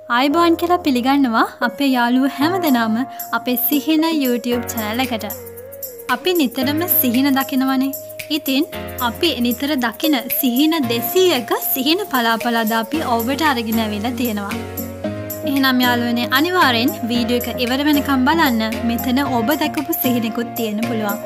ආයිබෝන් කියලා පිළිගන්නවා අපේ යාළුවෝ හැමදෙනාම අපේ සිහින YouTube channel එකට. අපි නිතරම සිහින දකිනවනේ. ඉතින් අපි නිතර දකින සිහින 200ක සිහින පලාපලද අපි ඔබට අරගෙන ඇවිල්ලා තියෙනවා. එහෙනම් යාළුවනේ අනිවාර්යෙන් වීඩියෝ එක ඉවර වෙනකම් බලන්න. මෙතන ඔබ දැකපු සිහිනෙකුත් තියෙන්න පුළුවන්.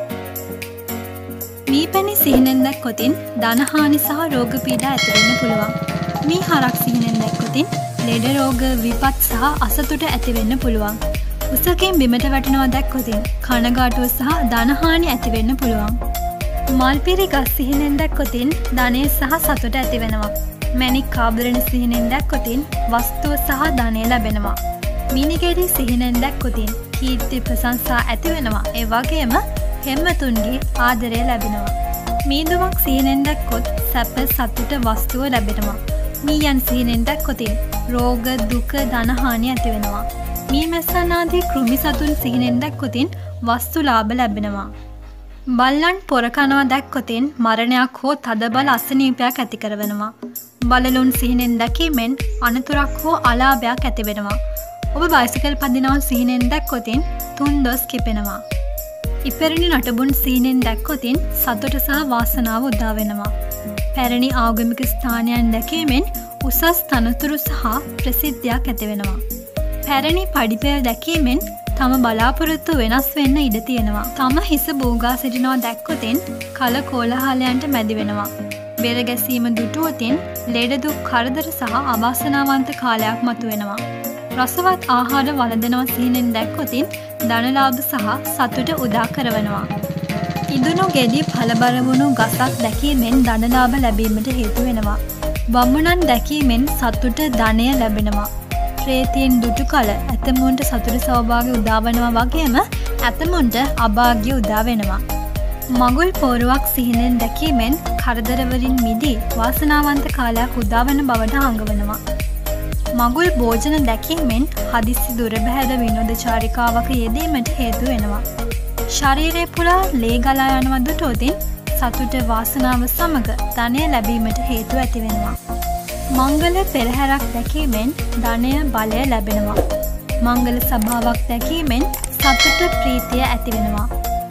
මීපැණි සිහිනෙන් දැක්කොතින් ධනහානි සහ රෝග පීඩා ඇති වෙන්න පුළුවන්. මේ හරක් සිහිනෙන් දැක්කොතින් ලෙඩ රෝග විපත් සහ අසතුට ඇති වෙන්න පුළුවන්. උසකින් බිමට වැටෙනවා දැක්කොතින් කනගාටුව සහ ධනහානි ඇති වෙන්න පුළුවන්. මල්පිරි ගස් සිහිනෙන් දැක්කොතින් ධනය සහ සතුට ඇති වෙනවා. මැණික් ආභරණ සිහිනෙන් දැක්කොතින් වස්තුව සහ ධනය ලැබෙනවා. මිනිගෙඩි සිහිනෙන් දැක්කොතින් කීර්ති ප්‍රශංසා ඇති වෙනවා. ඒ වගේම හෙම්මතුන්ගේ ආදරය ලැබෙනවා. මීදුමක් සිහිනෙන් දැක්කොත් සැප සතුට වස්තුව ලැබෙනවා. මීයන් සිහිනෙන් දැක්කොතින් රෝග දුක ධනහානි ඇති වෙනවා. මී මැස්සන් ආදී කෘමි සතුන් සිහිනෙන් දැක්කොතින් වස්තු ලාභ ලැබෙනවා. බල්ලන් පොර කනවා දැක්කොතින් මරණයක් හෝ තදබල අසනීපයක් ඇති කරවෙනවා. බලලුන් සිහිනෙන් දැකීමෙන් අනතුරක් හෝ අලාභයක් ඇති වෙනවා. ඔබ බයිසිකල් පදිනවා සිහිනෙන් දැක්කොතින් තුන් දොස් කිපෙනවා. ඉපැරණි නටබුන් සිහිනෙන් දැක්කොතින් සතුට සහ වාසනාව උදා වෙනවා. පැරණි ආගමික ස්ථානයන් දැකීමෙන් උසස් තනතුරු සහ ප්‍රසිද්ධියක් ඇති වෙනවා. පැරණි පඩිපෙළ දැකීමෙන් තම බලාපොරොත්තු වෙනස් වෙන්න ඉඩ තියෙනවා. තම හිස බෝගා සිටිනවා දැක්කොතින් කල කෝලාහලයන්ට මැදි වෙනවා. බෙර ගැසීම දුටුවොතින් ලෙඩ දුක් කරදර සහ අවාසනාවන්ත කාලයක් මතුවෙනවා. රසවත් ආහාර වළඳනවා සිහිනෙන් දැක්කොතින් ධනලාභ සහ සතුට උදා කරවනවා. ඉදුණු ගෙඩි පළබර වුණු ගසක් දැකීමෙන් ධනලාභ ලැබීමට හේතු වෙනවා. වම්මුණන් දැකීමෙන් සතුට ධනය ලැබෙනවා. ප්‍රේතීන් දුටු කල ඇතමුන්ට සතුට සෞභාග්‍ය උදාවනවා වගේම ඇතමුන්ට අභාග්‍ය උදා වෙනවා. මගුල් පෝරුවක් සිහිනෙන් දැකීමෙන් කරදරවලින් මිදී වාසනාවන්ත කාලයක් උදාවන බවට හංගවනවා. මගුල් භෝජන දැකීමෙන් හදිස්සි දුරබැහැර විනෝද චාරිකාවක යෙදීමට හේතු වෙනවා. ශරීරය පුරා ලේ ගලා යනවා දුටුවොතින් සතුට වාසනාව සමග ධනය ලැබීමට හේතු ඇති වෙනවා. මංගල පෙරහැරක් දැකීමෙන් ධනය බලය ලැබෙනවා. මංගල සභාවක් දැකීමෙන් සතුට ප්‍රීතිය ඇති වෙනවා.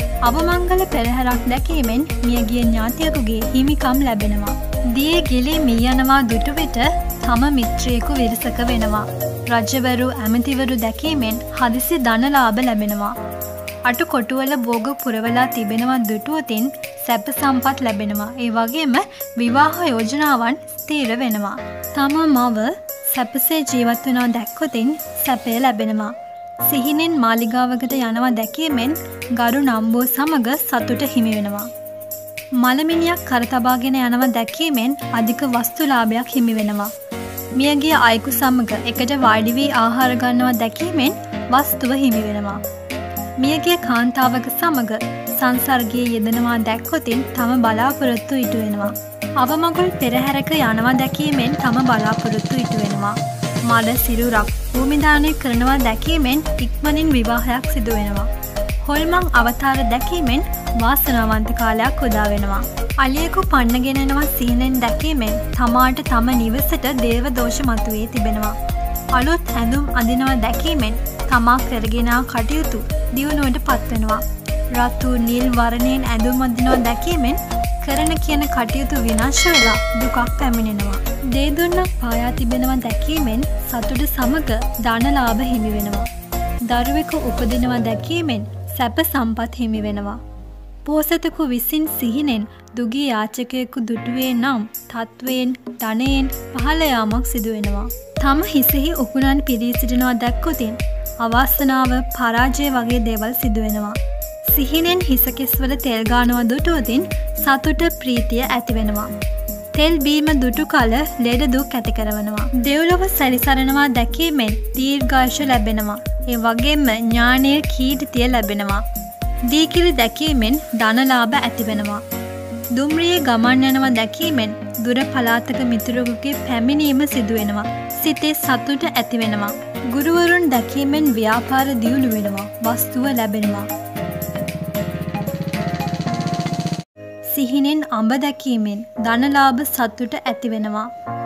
අවමංගල පෙරහැරක් දැකීමෙන් මියගිය ඥාතියෙකුගේ හිමිකම් ලැබෙනවා. දියේ ගිලී මී යනවා දුටු විට තම මිත්‍රයෙකු විරසක වෙනවා. රජවරු ඇමතිවරු දැකීමෙන් හදිසි ධනලාභ ලැබෙනවා. අටු කොටුවල භෝග පුරවලා තිබෙනවා දුටුවොතින් සැප සම්පත් ලැබෙනවා. ඒ වගේම විවාහ යෝජනාවන් ස්ථීර වෙනවා. තම මව සැපසේ ජීවත් වෙනවා දැක්කොතින් සැපය ලැබෙනවා. සිහිනෙන් මාලිගාවකට යනවා දැකීමෙන් ගරු නම්බුව සමග සතුට හිමි වෙනවා. මලමිනියක් කර තබාගෙන යනවා දැකීමෙන් අධික වස්තු ලාභයක් හිමි වෙනවා. මියගිය අයෙකු සමග එකට වාඩි වී ආහාර ගන්නවා දැකීමෙන් වස්තුව හිමි වෙනවා. මියගිය කාන්තාවක සමග සංසර්ගයේ යෙදෙනවා දැක්කොතින් තම බලාපොරොත්තු ඉටු වෙනවා. අවමගුල් පෙරහැරක යනවා දැකීමෙන් තම බලාපොරොත්තු ඉටු වෙනවා. මඩ සිරුරක් භූමිදානය කරනවා දැකීමෙන් ඉක්මනින් විවාහයක් සිදු වෙනවා. හොල්මන් අවතාර දැකීමෙන් වාසනාවන්ත කාලයක් උදා වෙනවා. අලියෙකු පන්නගෙන එනවා සිහිනෙන් දැකීමෙන් තමාට තම නිවසට දේව දෝෂ මතුවී තිබෙනවා. අලුත් ඇඳුම් අඳිනවා දැකීමෙන් තමා කරගෙන කටයුතු දියුණුවට පත්වෙනවා. රතු නිල් වර්ණයෙන් ඇඳුම් අඳිනවා දැකීමෙන් කරන කියන කටයුතු විනාශ වෙලා දුකක් පැමිණෙනවා. දේදුන්නක් පායා තිබෙනවා දැකීමෙන් සතුට සමග ධනලාභ හිමි වෙනවා. දරුවෙකු උපදිනවා දැකීමෙන් සැප සම්පත් හිමි වෙනවා. පෝසතෙකු විසින් සිහිනෙන් දුගී යාචකයෙකු දුටුවේ නම් තත්වයෙන් ධනයෙන් පහළ යාමක් සිදු වෙනවා. තම හිසෙහි උකුණන් පිරී සිටිනවා දැක්කොතින් අවාසනාව පරාජය වගේ දේවල් සිදු වෙනවා. සිහිනෙන් හිසකෙස්වල තෙල් ගානවා දුටුවොතින් සතුට ප්‍රීතිය ඇති වෙනවා. තෙල් බීම දුටු කල ලෙඩ දුක් ඇති කරවනවා. දෙව්ලොව සැරිසරනවා දැකීමෙන් දීර්ඝායුෂ ලැබෙනවා. ඒ වගේම ඥානීය කීර්තිය ලැබෙනවා. දීකිරි දැකීමෙන් ධනලාභ ඇති වෙනවා. දුම්රියේ ගමන් යනවා දැකීමෙන් දුර පළාතක මිතුරෙකුගේ පැමිණීම සිදු වෙනවා. සිතේ සතුට ඇති වෙනවා. ගුරුවරුන් දැකීමෙන් ව්‍යාපාර දියුණු වෙනවා. වස්තුව ලැබෙනවා. සිහිනෙන් අඹ දැකීමෙන් ධනලාභ සතුට ඇති වෙනවා.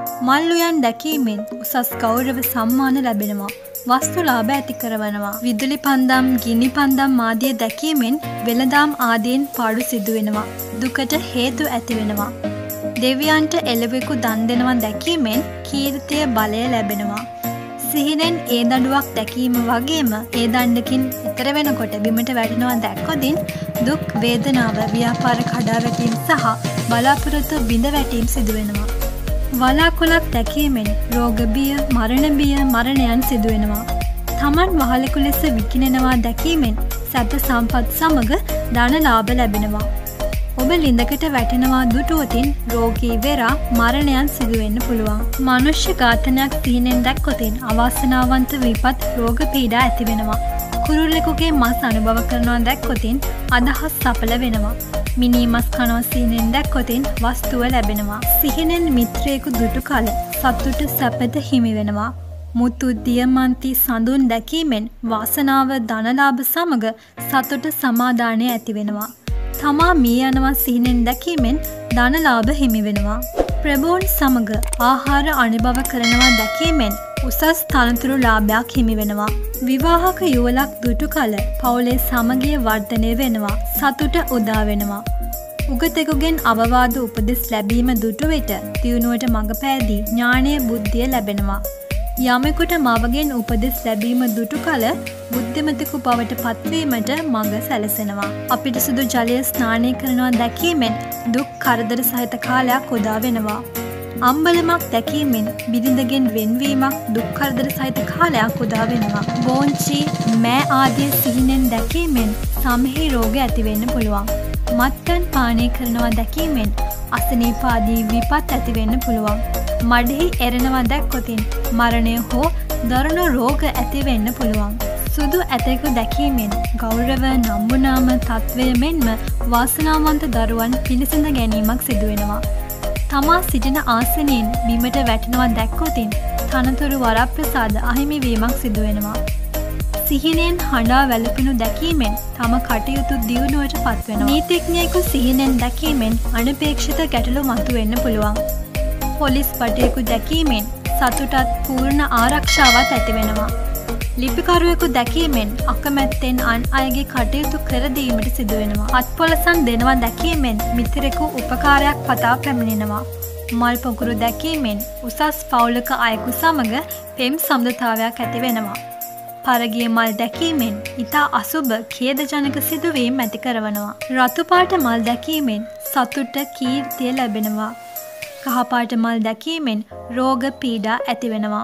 මල් උයන් දැකීමෙන් උසස් ගෞරව සම්මාන ලැබෙනවා. වස්තු ලාභ ඇති කරවනවා. විදුලි පන්දම්, ගිනි පන්දම් ආදිය දැකීමෙන් වෙළඳාම් ආදීන් පාඩු සිදු වෙනවා. දුකට හේතු ඇති වෙනවා. දෙවියන්ට එළවෙකු දන් දෙනවා දැකීමෙන් කීර්තිය බලය ලැබෙනවා. සිහිනෙන් ඒ දඬුවක් දැකීම වගේම ඒ දණ්ඩකින් ඈතර වෙනකොට බිමට වැටෙනවා දැක්කොතින් දුක් වේදනාව, ව්‍යාපාර කඩාවැටීම් සහ බලාපොරොත්තු බිඳ වැටීම් සිදු වෙනවා. වලාකුළක් දැකීමෙන් රෝග බිය, මරණ බිය, මරණයන් සිදු වෙනවා. තමන් වහලෙකු ලෙස විකිණෙනවා දැකීමෙන් සැප සම්පත් සමග ධන ලාභ ලැබෙනවා. ඔබ ලිඳකට වැටෙනවා දුටුවතින් රෝගී වෙරා මරණයන් සිදු වෙන්න පුළුවන්. මනුෂ්‍ය ඝාතනයක් සිහිනෙන් දැක්කොතින් අවාසනාවන්ත විපත් රෝග පීඩා ඇති වෙනවා. කුරුල්ලෙකුගේ මස් අනුභව කරනවා දැක්කොතින් අදහස් සඵල වෙනවා. මිනී මස් කනවා සිහිනෙන් දැක්කොතින් වස්තුව ලැබෙනවා. සිහිනෙන් මිත්‍රයෙකු දුටු කල සතුට සැපත හිමි වෙනවා. මුතු දියමන්ති සඳුන් දැකීමෙන් වාසනාව ධනලාභ සමග සතුට සමාදානය ඇති වෙනවා. තමා මිය යනවා සිහිනෙන් දැකීමෙන් ධනලාභ හිමි වෙනවා. ප්‍රභූන් සමග ආහාර අනුභව කරනවා දැකීමෙන් උසස් තනතුරු ලාභයක් හිමි වෙනවා. විවාහක යුවලක් දුටු කල පවුලේ සමගිය වර්ධනය වෙනවා. සතුට උදා වෙනවා. උගතෙකුගෙන් අවවාද උපදෙස් ලැබීම දුටු විට දියුණුවට මඟ පෑදී ඥානය බුද්ධිය ලැබෙනවා. යමෙකුට මවගෙන් උපදෙස් ලැබීම දුටු කල බුද්ධිමතෙකු බවට පත්වීමට මඟ සැලසෙනවා. අපිට සුදු ජලය ස්නානය කරනවා දැකීමෙන් දුක් කරදර සහිත කාලයක් උදා වෙනවා. අම්බලමක් දැකීමෙන් බිරිඳගෙන් වෙන්වීමක් දුක් කරදර සහිත කාලයක් උදා වෙනවා. බෝංචි, මෑ ආදී සිහිනෙන් දැකීමෙන් සමහි රෝග ඇති වෙන්න පුළුවන්. මත්පැන් පානය කරනවා දැකීමෙන් අසනීප ආදී විපත් ඇති වෙන්න පුළුවන්. මඩෙහි එරෙනවා දැක්කොතින් මරණය හෝ දරුණු රෝග ඇති වෙන්න පුළුවන්. සුදු ඇතෙකු දැකීමෙන් ගෞරව, නම්බුනාම තත්වය මෙන්ම වාසනාවන්ත දරුවන් පිළිසඳ ගැනීමක් සිදු වෙනවා. තමා සිටින ආසනයෙන් බිමට වැටෙනවා දැක්කොතින් තනතුරු වරප්‍රසාද අහිමි වීමක් සිදු වෙනවා. සිහිනෙන් හඬා වැළපෙනු දැකීමෙන් තම කටයුතු දියුණුවට පත්වෙනවා. නීතිඥයෙකු සිහිනෙන් දැකීමෙන් අනපේක්ෂිත ගැටලු මතුවෙන්න පුළුවන්. පොලිස් පටයෙකු දැකීමෙන් සතුටත් පූර්ණ ආරක්ෂාවත් ඇති වෙනවා. ලිපිකරුවෙකු දැකීමෙන් අකමැත්තෙන් අන් අයගේ කටයුතු කර දීමට සිදු වෙනවා. අත්පොලසන් දෙනවා දැකීමෙන් මිත්‍රෙකු උපකාරයක් පතා පැමිණෙනවා. මල් පොකුරු දැකීමෙන් උසස් පවුලක අයෙකු සමග පෙම් සම්බන්ධතාවයක් ඇති වෙනවා. පරගිය මල් දැකීමෙන් ඉතා අසුබ ඛේදජනක සිදුවීම් ඇති කරවනවා. රතු පාට මල් දැකීමෙන් සතුට කීර්තිය ලැබෙනවා. කහපාට මල් දැකීමෙන් රෝග පීඩා ඇති වෙනවා.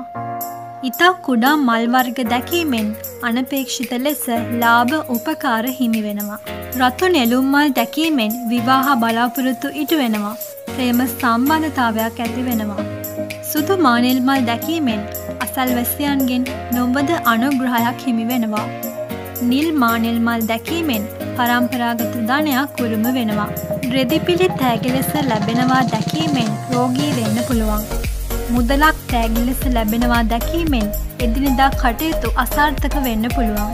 ඉතා කුඩා මල් වර්ග දැකීමෙන් අනපේක්ෂිත ලෙස ලාභ උපකාර හිමි වෙනවා. රතු නෙළුම් මල් දැකීමෙන් විවාහ බලාපොරොත්තු ඉටු වෙනවා. ප්‍රේම සම්බන්ධතාවයක් ඇති වෙනවා. සුදු මානෙල් මල් දැකීමෙන් අසල්වැසියන්ගෙන් නොබද අනුග්‍රහයක් හිමි වෙනවා. නිල් මානෙල් මල් දැකීමෙන් පරම්පරාගත ධනයක් උරුම වෙනවා. රෙදිපිලි තෑගි ලෙස ලැබෙනවා දැකීමෙන් රෝගී වෙන්න පුළුවන්. මුදලක් තෑගි ලෙස ලැබෙනවා දැකීමෙන් එදිනෙදා කටයුතු අසාර්ථක වෙන්න පුළුවන්.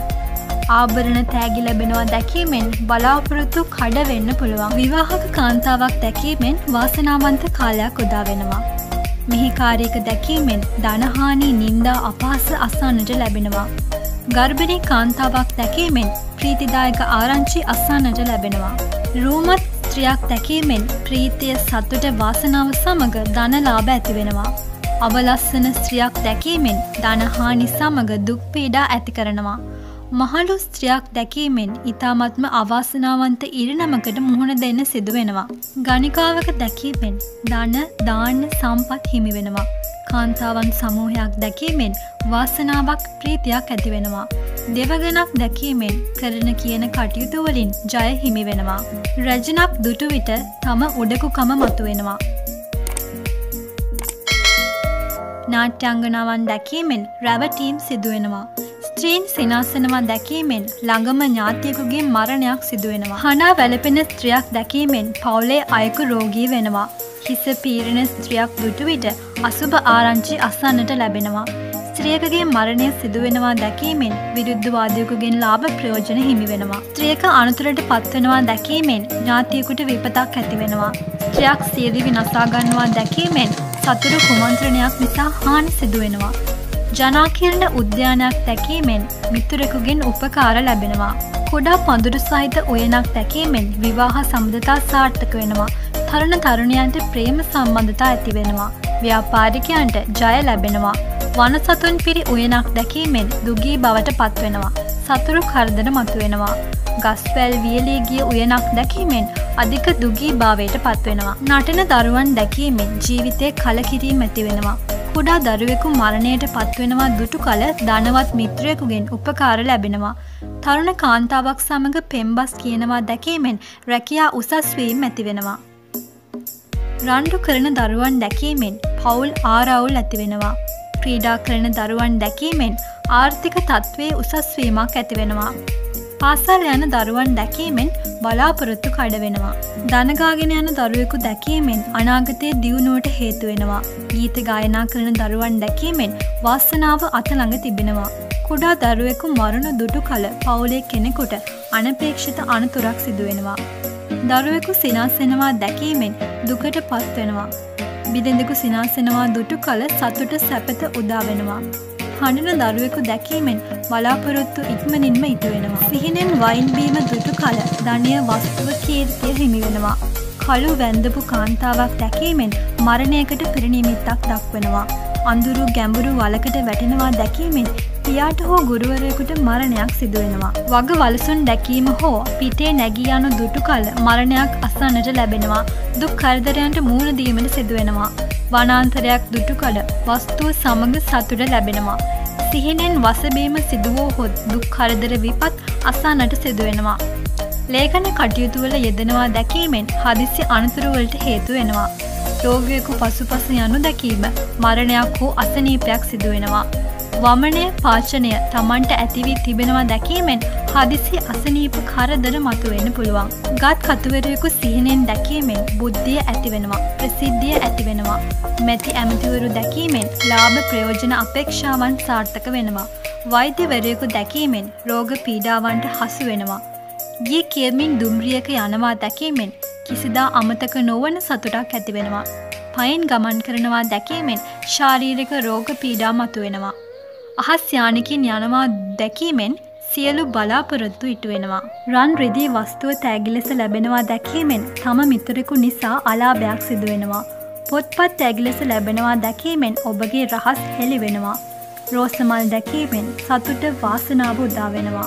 ආභරණ තෑගි ලැබෙනවා දැකීමෙන් බලාපොරොත්තු කඩ වෙන්න පුළුවන්. විවාහක කාන්තාවක් දැකීමෙන් වාසනාවන්ත කාලයක් උදා වෙනවා. මෙහිකාරයක දැකීමෙන් ධනහානි, නින්දා, අපහාස අසන්නට ලැබෙනවා. ගර්භණී කාන්තාවක් දැකීමෙන් ප්‍රීතිදායක ආරංචි අසන්නට ලැබෙනවා. රූමත් ස්ත්‍රියක් දැකීමෙන් ප්‍රීතිය, සතුට, වාසනාව සමග ධන ලාභ ඇති වෙනවා. අවලස්සන ස්ත්‍රියක් දැකීමෙන් ධනහානි සමග දුක් පීඩා ඇති කරනවා. මහලු ස්ත්‍රියක් දැකීමෙන් ඊ타මත්ම අවාසනාවන්ත ඉරිනමකට මුහුණ දෙන්න සිදු වෙනවා. ගණිකාවක දැකීමෙන් ධන, දාන්න, සම්පත් හිමි වෙනවා. කාන්තාවන් සමූහයක් දැකීමෙන් වාසනාවක්, ප්‍රීතියක් ඇති වෙනවා. දෙවගණක් දැකීමෙන් කරන කියන කටයුතු වලින් ජය හිමි වෙනවා. රජනක් දුටු විට තම උඩකුකම මතුවෙනවා. නාට්‍යාංගනාවන් දැකීමෙන් රැවටීම් සිදු වෙනවා. ස්ත්‍රීන් සිනාසනවා දැකීමෙන් ළඟම ඥාතියෙකුගේ මරණයක් සිදු වෙනවා. හඬා වැළපෙන ස්ත්‍රියක් දැකීමෙන් පවුලේ අයෙකු රෝගී වෙනවා. හිස පීරන ස්ත්‍රියක් දුටු විට අසුබ ආරංචි අසන්නට ලැබෙනවා. ස්ත්‍රියකගේ මරණය සිදු වෙනවා දැකීමෙන් විරුද්ධවාදියෙකුගෙන් ලාභ ප්‍රයෝජන හිමි වෙනවා. ස්ත්‍රියක අනතුරට පත්වෙනවා දැකීමෙන් ඥාතියෙකුට විපතක් ඇති වෙනවා. ස්ත්‍රියක් සියදිවි නසා ගන්නවා දැකීමෙන් සතුරු කුමන්ත්‍රණයක් නිසා හානි සිදු වෙනවා. ජනාකීර්ණ උද්‍යානයක් දැකීමෙන් මිතුරෙකුගෙන් උපකාර ලැබෙනවා. කුඩා පඳුරු සහිත උයනක් දැකීමෙන් විවාහ සම්බන්ධතා සාර්ථක වෙනවා. තරුණ තරුණියන්ට ප්‍රේම සම්බන්ධතා ඇති වෙනවා. ව්‍යාපාරිකයන්ට ජය ලැබෙනවා. වනසතුන් පිරි උයනක් දැකීමෙන් දුගී බවට පත්වෙනවා. සතුරු කරදර මතුවෙනවා. ගස්පැල් වියලී ගිය උයනක් දැකීමෙන් අධික දුගී භාවයට පත්වෙනවා. නටන දරුවන් දැකීමෙන් ජීවිතයේ කලකිරීම ඇති වෙනවා. කුඩා දරුවෙකු මරණයට පත්වෙනවා දුටු කල ධනවත් මිත්‍රයෙකුගෙන් උපකාර ලැබෙනවා. තරුණ කාන්තාවක් සමග පෙම්බස් කියනවා දැකීමෙන් රැකියා උසස් වීම ඇති වෙනවා. රණ්ඩු කරන දරුවන් දැකීමෙන් පවුල් ආරවුල් ඇති වෙනවා. ක්‍රීඩා කරන දරුවන් දැකීමෙන් ආර්ථික තත්ත්වයේ උසස් වීමක් ඇති වෙනවා. පාසල් යන දරුවන් දැකීමෙන් බලාපොරොත්තු කඩ වෙනවා. දනගාගෙන යන දරුවෙකු දැකීමෙන් අනාගතයේ දියුණුවට හේතු වෙනවා. ගීත ගායනා කරන දරුවන් දැකීමෙන් වාසනාව අත ළඟ තිබෙනවා. කුඩා දරුවෙකු මරණ දුටු කල පවුලේ කෙනෙකුට අනපේක්ෂිත අනතුරක් සිදු වෙනවා. දරුවෙකු සිනාසෙනවා දැකීමෙන් දුකට පත් වෙනවා. බිරිඳෙකු සිනාසෙනවා දුටු කල සතුට සැපත උදා වෙනවා. හඬන දරුවෙකු දැකීමෙන් බලාපොරොත්තු ඉක්මනින්ම ඉටු වෙනවා. සිහිනෙන් වයින් බීම දුටු කල ධනය වස්තුව කීර්තිය හිමි වෙනවා. කළු වැන්දපු කාන්තාවක් දැකීමෙන් මරණයකට පිරිනිමිත්තක් දක්වනවා. අඳුරු ගැඹුරු වලකට වැටෙනවා දැකීමෙන් පියාට හෝ ගුරුවරයෙකුට මරණයක් සිදු වෙනවා. වග වලසුන් දැකීම හෝ පිටේ නැගී යන දුටු කල මරණයක් අසන්නට ලැබෙනවා. දුක් කරදරයන්ට මුහුණ දීමට සිදු වෙනවා. වනාන්තරයක් දුටු කල වස්තුව සමග සතුට ලැබෙනවා. සිහිනෙන් වසබීම සිදුවුවහොත් දුක් කරදර විපත් අසන්නට සිදු වෙනවා. ලේඛන කටයුතු වල යෙදෙනවා දැකීමෙන් හදිසි අනතුරු වලට හේතු වෙනවා. රෝගියෙකු පසුපස යනු දැකීම මරණයක් හෝ අසනීපයක් සිදු වෙනවා. වමනය පාචනය තමන්ට ඇති වී තිබෙනවා දැකීමෙන් හදිසි අසනීප කරදර මතුවෙන්න පුළුවන්. ගත් කතුවරයෙකු සිහිනෙන් දැකීමෙන් බුද්ධිය ඇති වෙනවා. ප්‍රසිද්ධිය ඇති වෙනවා. මැති ඇමතිවරු දැකීමෙන් ලාභ ප්‍රයෝජන අපේක්ෂාවන් සාර්ථක වෙනවා. වෛද්‍යවරයෙකු දැකීමෙන් රෝග පීඩාවන්ට හසු වෙනවා. ගිය කියමින් දුම්රියක යනවා දැකීමෙන් කිසිදා අමතක නොවන සතුටක් ඇති වෙනවා. පයින් ගමන් කරනවා දැකීමෙන් ශාරීරික රෝග පීඩා මතුවෙනවා. අහස් යානකින් යනවා දැකීමෙන් සියලු බලාපොරොත්තු ඉටු වෙනවා. රන් රිදී වස්තුව තෑගි ලෙස ලැබෙනවා දැකීමෙන් තම මිතුරෙකු නිසා අලාභයක් සිදු වෙනවා. පොත්පත් තෑගි ලෙස ලැබෙනවා දැකීමෙන් ඔබගේ රහස් හෙළි වෙනවා. රෝසමල් දැකීමෙන් සතුට වාසනාව උදා වෙනවා.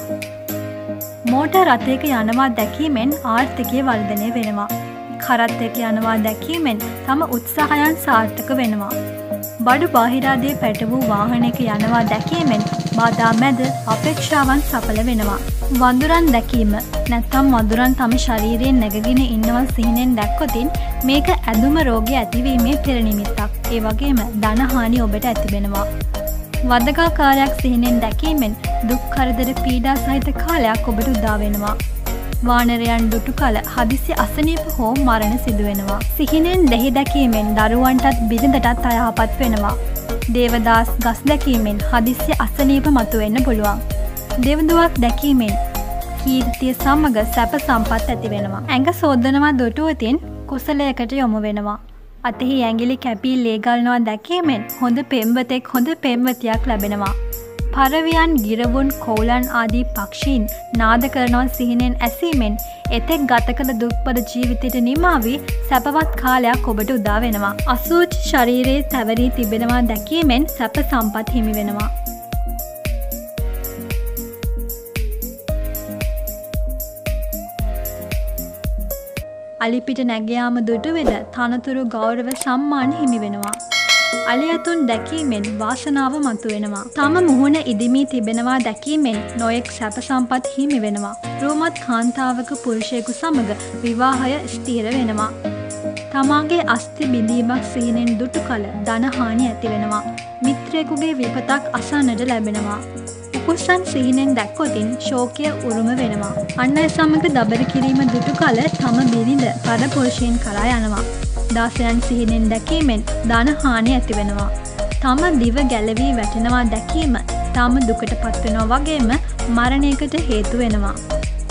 මෝටර් රථයක යනවා දැකීමෙන් ආර්ථිකය වර්ධනය වෙනවා. කරත්තයක යනවා දැකීමෙන් තම උත්සාහයන් සාර්ථක වෙනවා. බඩු බාහිරාදී පැට වූ වාහනයක යනවා දැකීමෙන් බාධා මැද අපේක්ෂාවන් සඵල වෙනවා. වඳුරන් දැකීම නැත්නම් වඳුරන් තම ශරීරයෙන් නැගගෙන ඉන්නවා සිහිනෙන් දැක්කොතින් මේක ඇදුම රෝගය ඇතිවීමේ පෙරනිමිත්තක්. ඒ වගේම ධන හානි ඔබට ඇතිවෙනවා. වදකාකාරයක් සිහිනෙන් දැකීමෙන් දුක් කරදර පීඩා සහිත කාලයක් ඔබට උදා වෙනවා. වානරයන් දුටු කල හදිසි අසනීප හෝ මරණ සිදු වෙනවා. සිහිනෙන් දෙහි දැකීමෙන් දරුවන්ටත් බිරිඳටත් අයහපත් වෙනවා. දේවදාස් ගස් දැකීමෙන් හදිසි අසනීප මතුවෙන්න පුළුවන්. දෙව්දුවක් දැකීමෙන් කීර්තිය සමග සැප සම්පත් ඇති වෙනවා. ඇඟ සෝදනවා දුටුවතින් කුසලයකට යොමු වෙනවා. අතෙහි ඇඟිලි කැපී ලේ ගලනවා දැකීමෙන් හොඳ පෙම්වතෙක් හොඳ පෙම්වතියක් ලැබෙනවා. පරවියන් ගිරවුන් කෝලන් ආදී පක්ෂීන් නාද කරනවා සිහිනෙන් ඇසීමෙන් එතෙක් ගත කළ දුක්පද ජීවිතයට නිමා වී සැපවත් කාලයක් ඔබට උදා වෙනවා. අසූචි ශරීරයේ තැවරී තිබෙනවා දැකීමෙන් සැප සම්පත් හිමි වෙනවා. අලිපිට නැග යාම දුටු වෙන තනතුරු ගෞරව සම්මාන හිමි වෙනවා. අලියතුන් දැකීමෙන් වාසනාව මතුවෙනවා. තම මුහුණ ඉදිමී තිබෙනවා දැකීමෙන් නොයෙක් සැප සම්පත් හිමි වෙනවා. රූමත් කාන්තාවක පුරුෂයෙකු සමග විවාහය ස්ථිර වෙනවා. තමාගේ අස්ථි බිඳීමක් සිහිනෙන් දුටු කල ධන හානි ඇති වෙනවා. මිත්‍රයෙකුගේ විපතක් අසන්නට ලැබෙනවා. උකුස්සන් සිහිනෙන් දැක්කොතින් ශෝකය උරුම වෙනවා. අන් අය සමග දබර කිරීම දුටු කල තම බිරිඳ පරපුරුෂයන් කරා යනවා. දාසයන් සිහිනෙන් දැකීමෙන් ධන හානි ඇති වෙනවා. තම දිව ගැලවී වැටෙනවා දැකීම තම දුකට පත්වෙනවා වගේම මරණයකට හේතු වෙනවා.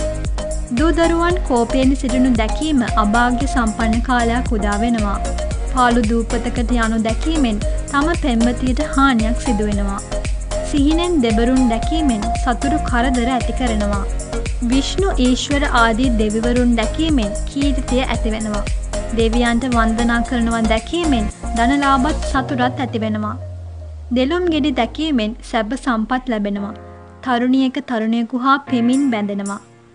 දූ දරුවන් කෝපයෙන් සිටිනු දැකීම අභාග්‍ය සම්පන්න කාලයක් උදා වෙනවා. පාළු දූපතකට යනු දැකීමෙන් තම පෙම්වතියට හානියක් සිදු වෙනවා. සිහිනෙන් දෙබරුන් දැකීමෙන් සතුරු කරදර ඇති කරනවා. විෂ්ණු ඊශ්වර ආදී දෙවිවරුන් දැකීමෙන් කීර්තිය ඇති වෙනවා. දෙවියන්ට වන්දනා කරනවා දැකීමෙන් ධනලාභත් සතුටත් ඇති වෙනවා. දෙලොම් ගෙඩි දැකීමෙන් සැප සම්පත් ලැබෙනවා. තරුණියක තරුණයෙකු හා පෙමින් බැඳෙනවා.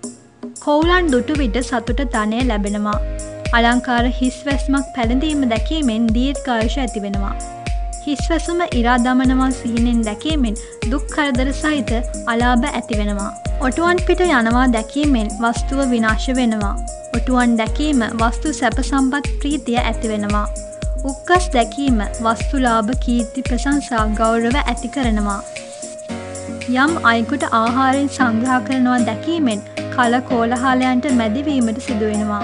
කෝලන් දුටු විට සතුට ධනය ලැබෙනවා. අලංකාර හිස්වැස්මක් පැළඳීම දැකීමෙන් දීර්ඝායුෂ ඇති වෙනවා. හිස්වැසුම ඉරා දමනවා සිහිනෙන් දැකීමෙන් දුක් කරදර සහිත අලාභ ඇති වෙනවා. ඔටුවන් පිට යනවා දැකීමෙන් වස්තුව විනාශ වෙනවා. ඔටුවන් දැකීම වස්තු සැප සම්පත් ප්‍රීතිය ඇති වෙනවා. උක්කස් දැකීම වස්තු ලාභ කීර්ති ප්‍රශංසා ගෞරව ඇති කරනවා. යම් අයෙකුට ආහාරයෙන් සංග්‍රහ කරනවා දැකීමෙන් කල කෝලහලයන්ට මැදිවීමට සිදු වෙනවා.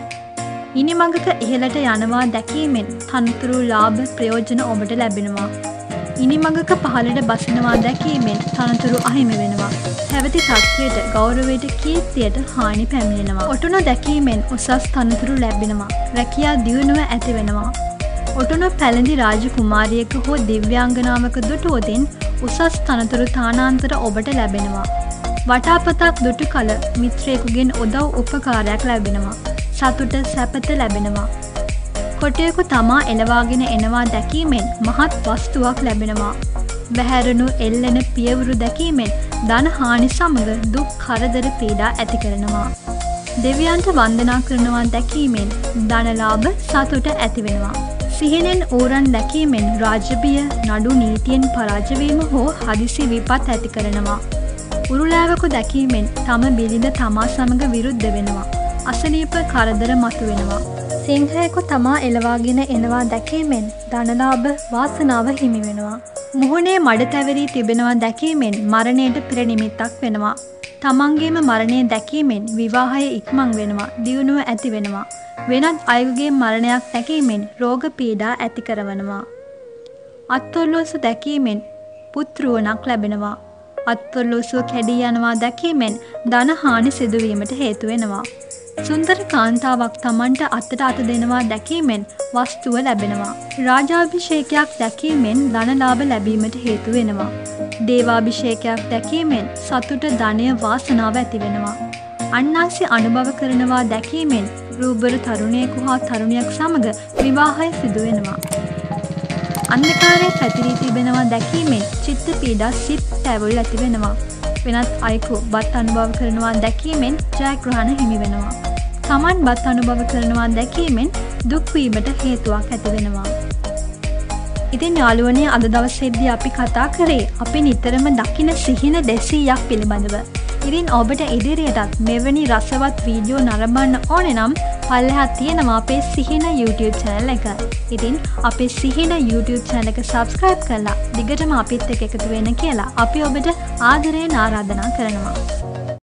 ඉනිමඟක ඉහළට යනවා දැකීමෙන් තනතුරු ලාභ ප්‍රයෝජන ඔබට ලැබෙනවා. ඉනිමඟක පහළට බසිනවා දැකීමෙන් තනතුරු අහිමි වෙනවා. පැවති තත්ත්වයට ගෞරවයට කීර්තියට හානි පැමිණෙනවා. ඔටුනු දැකීමෙන් උසස් තනතුරු ලැබෙනවා. රැකියා දියුණුව ඇති වෙනවා. ඔටුනු පැළඳි රාජකුමාරියක හෝ දිව්‍යාංගනාවක දුටුවොතින් උසස් තනතුරු තානාන්තර ඔබට ලැබෙනවා. වටාපතක් දුටු කල මිත්‍රයෙකුගෙන් උදව් උපකාරයක් ලැබෙනවා. සතුට සැපත ලැබෙනවා. කොටයකු තමා එළවාගෙන එනවා දැකීමෙන් මහත් වස්තුවක් ලැබෙනවා. වැහැරුණු එල්ලෙන පියවරු දැකීමෙන් ධන හානි සමග දුක් කරදර පීඩා ඇති කරනවා. දෙවියන්ට වන්දනා කරනවා දැකීමෙන් ධනලාභ සතුට ඇති වෙනවා. සිහිනෙන් ඌරන් දැකීමෙන් රාජ්‍යබිය නඩු නීතියෙන් පරාජවීම හෝ හදිසි විපත් ඇති කරනවා. උරුලෑවකු දැකීමෙන් තම බිලිඳ තමා සමග විරුද්ධ වෙනවා. අසනීප කරදර මතු වෙනවා. සිංහයෙකු තමා එළවාගෙන එනවා දැකීමෙන් ධනලාභ වාසනාව හිමි වෙනවා. මුහුණේ මඩ තැවරී තිබෙනවා දැකීමෙන් මරණයට පෙර නිමිත්තක් වෙනවා. තමන්ගේම මරණය දැකීමෙන් විවාහය ඉක්මන් වෙනවා. දියුණුව ඇති වෙනවා. වෙනත් අයෙකුගේ මරණයක් දැකීමෙන් රෝග පීඩා ඇති කරවනවා. අත්ඔරලෝසු දැකීමෙන් පුත්රුවණක් ලැබෙනවා. අත්ඔරලෝසුව කැඩී යනවා දැකීමෙන් ධන හානි සිදුවීමට හේතු වෙනවා. සුන්දර කාන්තාවක් තමන්ට අතට අත දෙනවා දැකීමෙන් වස්තුව ලැබෙනවා. රාජාභිෂේකයක් දැකීමෙන් ධනලාභ ලැබීමට හේතු වෙනවා. දේවාභිෂේකයක් දැකීමෙන් සතුට ධනය වාසනාව ඇති වෙනවා. අන්නාසි අනුභව කරනවා දැකීමෙන් රූබර තරුණයෙකු හා තරුණියක් සමග විවාහය සිදු වෙනවා. අන්ධකාරයේ පැතිරී තිබෙනවා දැකීමෙන් චිත්ත පීඩා සිත් තැවුල් ඇති වෙනවා. වෙනත් අයෙකු බත් අනුභව කරනවා දැකීමෙන් ජයග්‍රහණ හිමි වෙනවා. තමන් බත් අනුභව කරනවා දැකීමෙන් දුක් වීමට හේතුවක් ඇති වෙනවා. ඉතින් යාළුවනේ අද දවසේදී අපි කතා කරේ අපි නිතරම දකින සිහින 200ක් පිළිබඳව. ඉතින් ඔබට ඉදිරියටත් මෙවැනි රසවත් වීඩියෝ නරඹන්න ඕනේ නම් පල්ලෙහා තියෙනවා අපේ සිහින YouTube channel එක. ඉතින් අපේ සිහින YouTube channel එක subscribe කරලා දිගටම අපිත් එක්ක එකතු වෙන්න කියලා අපි ඔබට ආදරයෙන් ආරාධනා කරනවා.